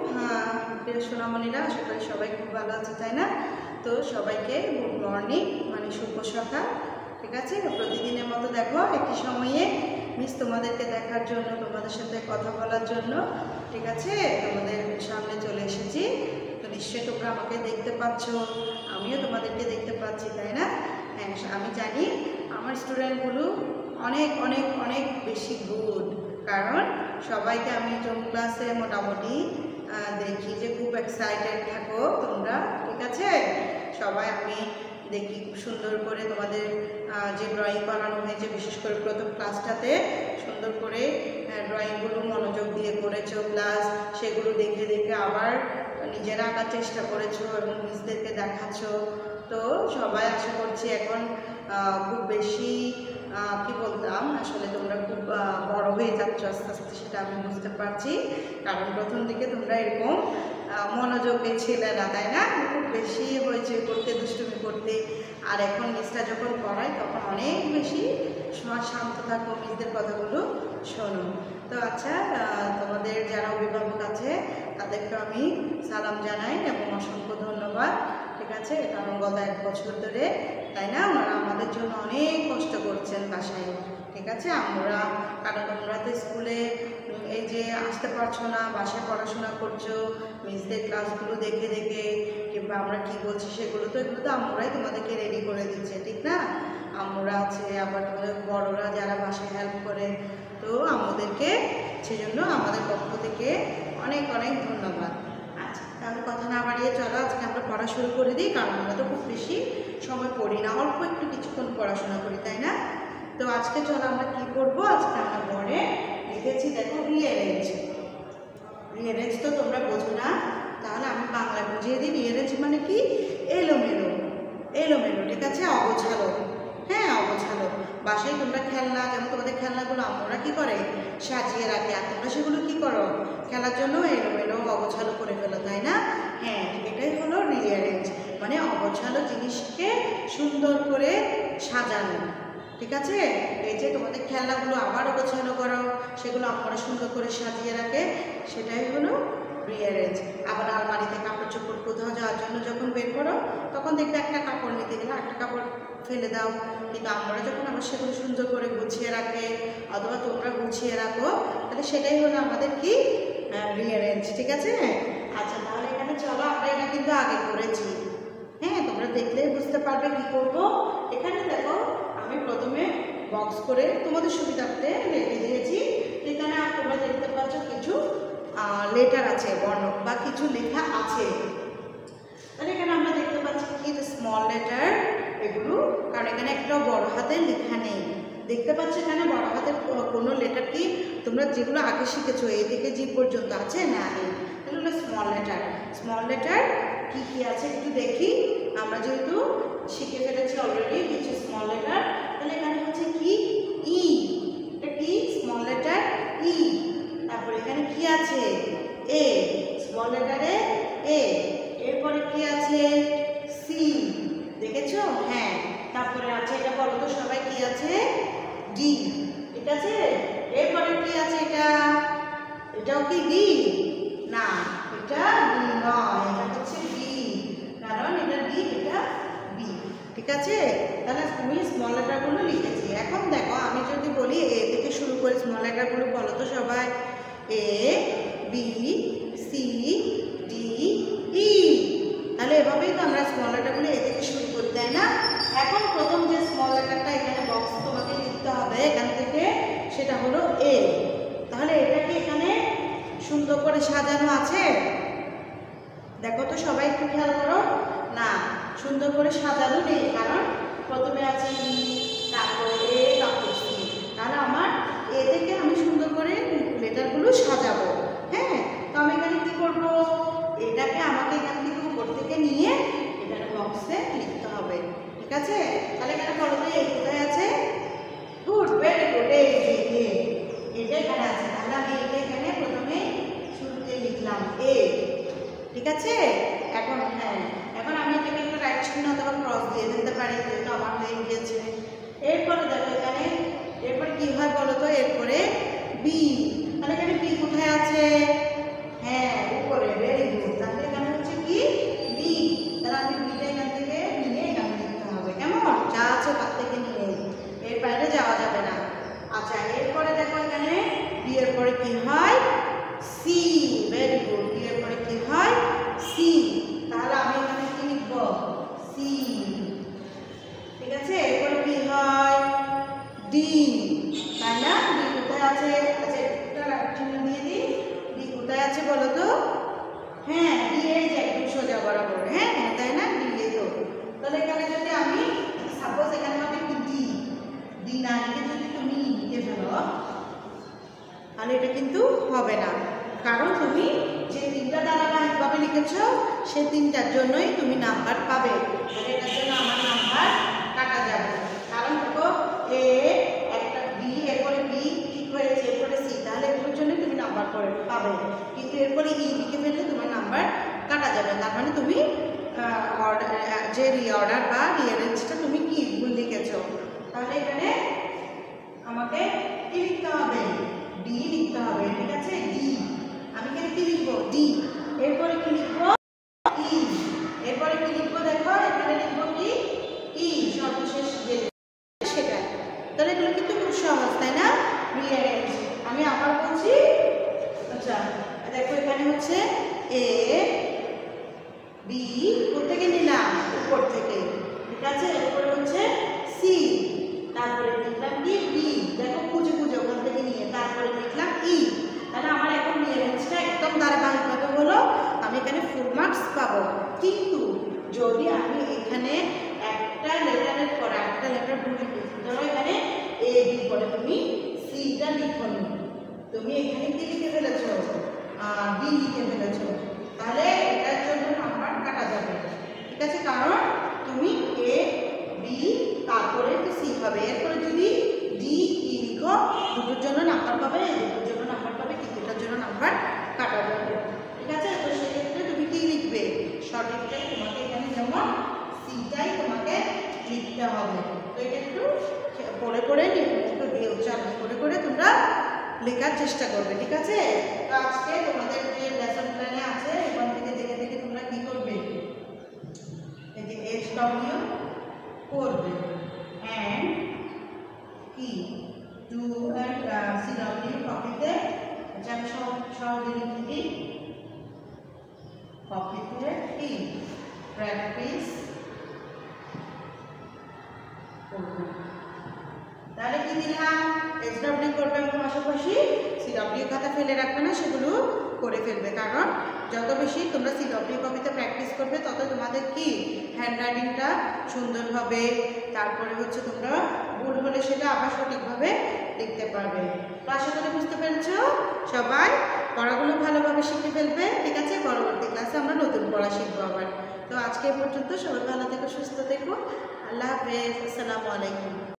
প্রিয় সোনামণিরা, আশা করি সবাই খুব ভালো আছে, তাই না? তো সবাইকে গুড মর্নিং, মানে শুভ সকাল। ঠিক আছে, প্রতিদিনের মতো দেখো একই সময়ে মিস তোমাদেরকে দেখার জন্য, তোমাদের সাথে কথা বলার জন্য, ঠিক আছে, তোমাদের সামনে চলে এসেছি। তো নিশ্চয়ই তোমরা আমাকে দেখতে পাচ্ছ, আমিও তোমাদেরকে দেখতে পাচ্ছি, তাই না? হ্যাঁ, আমি জানি আমার স্টুডেন্টগুলো অনেক অনেক অনেক বেশি গুড, কারণ সবাইকে আমি জুম ক্লাসে মোটামুটি দেখি যে খুব এক্সাইটেড থাকো তোমরা, ঠিক আছে? সবাই আমি দেখি খুব সুন্দর করে তোমাদের যে ড্রয়িং বানানো হয়েছে, বিশেষ করে প্রথম ক্লাসটাতে সুন্দর করে ড্রয়িংগুলো মনোযোগ দিয়ে করেছো, প্লাস সেগুলো দেখে দেখে আবার নিজেরা আঁকার চেষ্টা করেছো এবং মিসদেরকে দেখাচ্ছ। তো সবাই আশা করছি এখন খুব বেশি কি বলতাম, আসলে তোমরা খুব বড় হয়ে যাচ্ছ আস্তে আস্তে, সেটা আমি বুঝতে পারছি। কারণ প্রথম দিকে তোমরা এরকম মনোযোগে ছিলে না, তাই না? খুব বেশি হয়েছে করতে, দুষ্টুমি করতে। আর এখন মিসটা যখন পড়ায় তখন অনেক বেশি শান্ত থাকো, মিসদের কথাগুলো শোনো। তো আচ্ছা, তোমাদের যারা অভিভাবক আছে তাদেরকে আমি সালাম জানাই এবং অসংখ্য ধন্যবাদ, ঠিক আছে? কারণ গত 1 বছর ধরে, তাই না, ওনারা আমাদের জন্য অনেক কষ্ট করছেন বাসায়, ঠিক আছে? আমরা, কারণ তোমরা তো স্কুলে এই যে আসতে পারছো না, বাসায় পড়াশোনা করছো, মিসদের ক্লাসগুলো দেখে দেখে, কিংবা আমরা কি বলছি সেগুলো তো, এগুলো তো আমরাই তোমাদেরকে রেডি করে দিচ্ছে, ঠিক না? আমরা আছে, আবার তোমাদের বড়রা যারা বাসায় হেল্প করে, তো আমাদেরকে সেজন্য আমাদের পক্ষ থেকে অনেক অনেক ধন্যবাদ। আচ্ছা, তাহলে কথা না বাড়িয়ে চলো আজকে আমরা পড়া শুরু করে দিই, কারণ আমরা তো খুব বেশি সময় পড়ি না, অল্প একটু কিছুক্ষণ পড়াশোনা করি, তাই না? তো আজকে চলো আমরা কি করবো, আজকে আমরা পড়ে লিখেছি, দেখো, রিঅ্যারেঞ্জ। রিঅ্যারেঞ্জ তো তোমরা বোঝো না, তাহলে আমি বাংলা বুঝিয়ে দিই। রিঅ্যারেঞ্জ মানে কি? এলোমেলো, এলোমেলো, ঠিক আছে? অগোছালো, হ্যাঁ, অগোছালো। বাসায় তোমরা খেলনা, যেমন তোমাদের খেলনাগুলো আমরা কি করে সাজিয়ে রাখি, আর তোমরা সেগুলো কি করো খেলার জন্য এলোমেলো অগোছালো করে ফেলো, তাই না? হ্যাঁ, এটাই হলো রিঅ্যারেঞ্জ, মানে অগোছালো জিনিসকে সুন্দর করে সাজানো, ঠিক আছে? এই যে তোমাদের খেলনাগুলো আবার গোছানো করো, সেগুলো আমরা সুন্দর করে সাজিয়ে রাখে, সেটাই হলো রিঅ্যারেঞ্জ। আবার আলমারিতে কাপড় চোপড় কোথাও যাওয়ার জন্য যখন বের করো, তখন দেখবে একটা কাপড় নিতে গেলে একটা কাপড় ফেলে দাও, কিন্তু আমরা যখন আবার সেগুলো সুন্দর করে গুছিয়ে রাখে, অথবা তোমরা গুছিয়ে রাখো, তাহলে সেটাই হলো আমাদের কি রিঅ্যারেঞ্জ, ঠিক আছে? আচ্ছা, তাহলে এখানে চলো, আমরা এটা কিন্তু আগে করেছি, হ্যাঁ, তোমরা দেখলেই বুঝতে পারবে কি করবো। এখানে দেখো আমি প্রথমে বক্স করে তোমাদের সুবিধার্থে রেখে দিয়েছি। এখানে আর তোমরা দেখতে পাচ্ছ কিছু লেটার আছে, বর্ণ বা কিছু লেখা আছে। তাহলে এখানে আমরা দেখতে পাচ্ছি কি স্মল লেটার, এগুলো, কারণ এখানে একটা বড় হাতের লেখা নেই। দেখতে পাচ্ছ এখানে বড় হাতের কোনো লেটার কি তোমরা যেগুলো আগে শিখেছো এ থেকে জি পর্যন্ত আছে না? নেই। তাহলে হলো স্মল লেটার। স্মল লেটার কি কি আছে একটু দেখি। আমরা যেহেতু শিখে ফেলেছি অলরেডি কিছু স্মল লেটার, তাহলে এখানে হচ্ছে কি ই, এটা কি স্মল লেটার ই। তারপর এখানে কি আছে এ, স্মল লেটারে এ। এরপরে কি আছে সি, দেখেছো? হ্যাঁ। তারপরে আছে, এটা বলো তো সবাই, কি আছে? ডি, ঠিক আছে? এরপরে কি আছে? এটা, এটাও কি ডি? না, এটা ডি নয়, এটা হচ্ছে বি, কারণ এটা ডি, এটা বি, ঠিক আছে? তাহলে তুমি স্মল লেটারগুলো লিখেছি। এখন দেখো আমি যদি বলি এ থেকে শুরু করে স্মল লেটারগুলো বলো তো সবাই, A, B, C, D, E. তাহলে এভাবেই তো আমরা স্মল লেটারগুলো এ থেকে শুরু করি, তাই না? এখন প্রথম যে স্মল লেটারটা এখানে বক্স তোমাকে লিখতে হবে এখান থেকে, সেটা হলো এ। তাহলে এটা কি এখানে সুন্দর করে সাজানো আছে? দেখো তো সবাই একটু খেয়াল করো। না, সুন্দর করে সাজানো নেই, কারণ প্রথমে আছে ই, তারপরে এ, তারপর সি। তাহলে আমার এ থেকে আমি সুন্দর করে লেটারগুলো সাজাবো, হ্যাঁ? তো আমি এখানে কি করব, এটাকে আমাকে এখান থেকে উপর থেকে নিয়ে এখানে বক্সে লিখতে হবে, ঠিক আছে? তাহলে এখানে বলো তো এ কোথায় আছে? গুড, ভেরি গুড, এই যে এটা এখানে আছে। তাহলে আমি এটা এখানে প্রথমে শুরুতে লিখলাম এ, ঠিক আছে? এখন হ্যাঁ, এখন আমি এটাকে একটা রাইট চিহ্ন অথবা ক্রস দিয়ে দিতে পারি, যেহেতু আমার হয়ে গিয়েছে। এরপরে দেখো এখানে, এরপরে কি হয় বলো তো? এরপরে বি। তাহলে এখানে বি কোথায় আছে? হ্যাঁ, উপরে, তাই না? ডি কোথায় আছে? আচ্ছা একটা চিহ্ন দিয়ে দিই। ডি কোথায় আছে বলো তো? হ্যাঁ, ডি এই যে একদম সোজা বরাবর। হ্যাঁ তাই না? ডি এই তো। তাহলে এখানে যদি আমি সাপোজ এখানে হবে কি ডি, ডি না লিখে যদি তুমি লিখে ফেলো তাহলে এটা কিন্তু হবে না, কারণ তুমি যে তিনটা ধারাবাহিকভাবে লিখেছো সেই তিনটার জন্যই তুমি নাম্বার পাবে। এটার জন্য আমার নাম্বার কাটা যাবে, কারণ দেখো এ একটা বি এরপরে বি ঠিক হয়েছে এরপরে সি, তাহলে এগুলোর জন্য তুমি নাম্বার পাবে। কিন্তু এরপরে ই লিখে ফেললে তোমার নাম্বার কাটা যাবে, তার মানে তুমি যে রিঅর্ডার বা রিঅ্যারেঞ্জটা তুমি কি ভুল লিখেছো। তাহলে এখানে আমাকে কি লিখতে হবে? ডি লিখতে হবে, ঠিক আছে? ডি আমি এখানে কি লিখবো? ডি এরপরে কি লিখবো? ই এরপরে কি লিখবো? দেখো এখানে লিখবো কি? ই সর্বশেষ যে সেটা। তাহলে এগুলো কিন্তু খুব সহজ, তাই না? রিঅ্যারেঞ্জ আমি আবার বলছি। আচ্ছা দেখো এখানে হচ্ছে এ বি কোথেকে নিলাম? উপর থেকে, ঠিক আছে? এরপরে হচ্ছে সি, তারপরে লিখলাম কি? বি, দেখো খুঁজে খুঁজে ওখান থেকে নিয়ে, তারপরে লিখলাম ই। তাহলে আমার এখন রিঅ্যারেঞ্জটা একদম ধারাবাহিকভাবে হলো, আমি এখানে ফুল মার্কস পাবো। কিন্তু যদি আমি এখানে একটা লেটারের পর একটা লেটার ভুল লিখেছি, ধরো এখানে এ বি পরে তুমি সিটা লিখোনি, তুমি এখানে কি লিখে ফেলেছো? বি লিখে ফেলেছো, তাহলে এটার জন্য নাম্বার কাটা যাবে, ঠিক আছে? কারণ তুমি এ বি তারপরে তো সি হবে, এরপরে যদি ডি ই লিখো দুটোর জন্য নাম্বার পাবে, দুটোর জন্য নাম্বার পাবে, কিন্তু এটার জন্য নাম্বার কাটা যাবে, ঠিক আছে? তো সেক্ষেত্রে তুমি কি লিখবে? সঠিকটাই তোমাকে এখানে যেমন সিটাই তোমাকে লিখতে হবে। তো এটা একটু পড়ে পড়ে উচ্চারণ করে করে তোমরা লেখার চেষ্টা করবে, ঠিক আছে? তো আজকে তোমাদের যে লেসন প্ল্যানে আছে এখান থেকে দেখে দেখে তোমরা কি করবে? এই যে এইচ ডব্লিউ করবে অ্যান্ড কি টু অ্যান্ড সি ডব্লিউ কপিতে, আচ্ছা আমি সহজে লিখে দিই, কপিতে কি প্র্যাকটিস করবে। তাহলে কি দিলাম? এইচ ডব্লিউ করবে এবং পাশাপাশি সি ডব্লিউ খাতা ফেলে রাখবে না, সেগুলো করে ফেলবে, কারণ যত বেশি তোমরা সি ডব্লিউ কপিতে প্র্যাকটিস করবে তত তোমাদের কি হ্যান্ডরাইটিংটা সুন্দর হবে, তারপরে হচ্ছে তোমরা ভুল হলে সেটা আবার সঠিকভাবে লিখতে পারবে। তো আশা করি বুঝতে পেরেছো সবাই, পড়াগুলো ভালোভাবে শিখে ফেলবে, ঠিক আছে? পরবর্তী ক্লাসে আমরা নতুন পড়া শিখবো আবার। তো আজকে পর্যন্ত সবাই ভালো থেকো, সুস্থ থেকো, আল্লাহ হাফেজ, আসসালামু আলাইকুম।